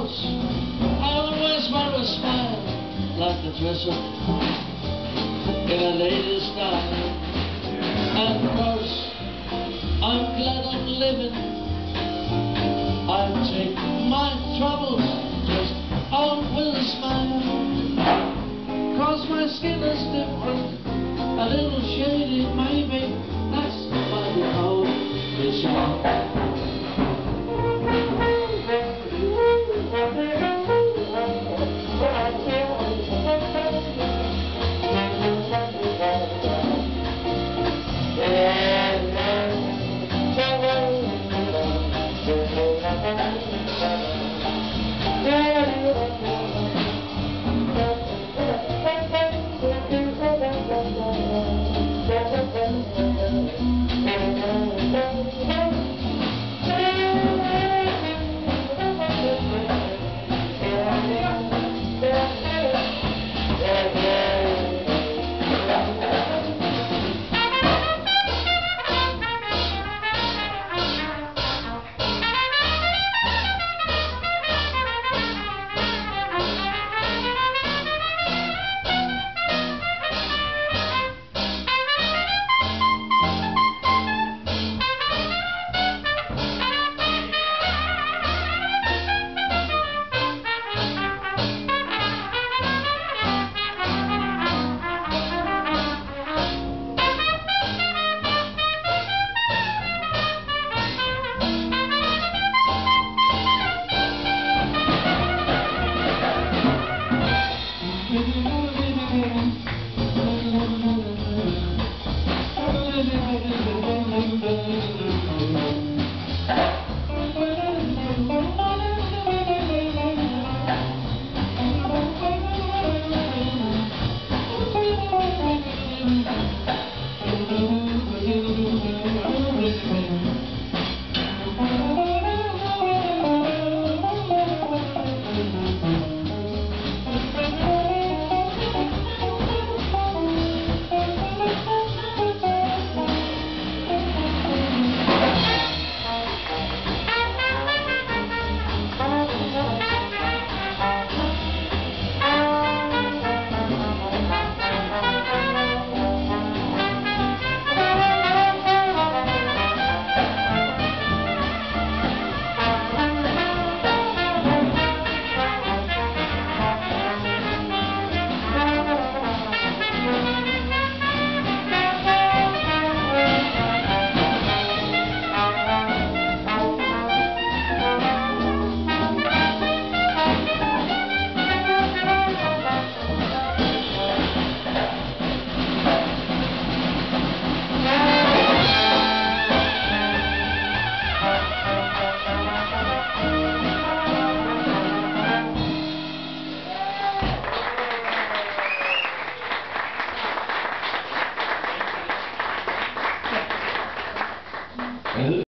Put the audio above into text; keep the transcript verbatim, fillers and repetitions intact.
troubles, always wear a smile, like the dress up in a lady's style. And of course, I'm glad I'm living. I take my troubles just on with a smile, 'cause my skin is different, a little shady maybe. That's why they call me Sean. Thank you.